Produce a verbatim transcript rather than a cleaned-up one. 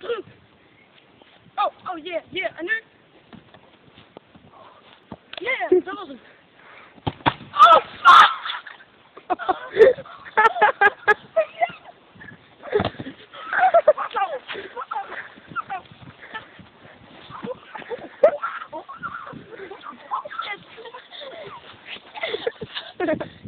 Oh, oh yeah, yeah, en nu? Yeah, dat was het. Oh, fuck! Yes.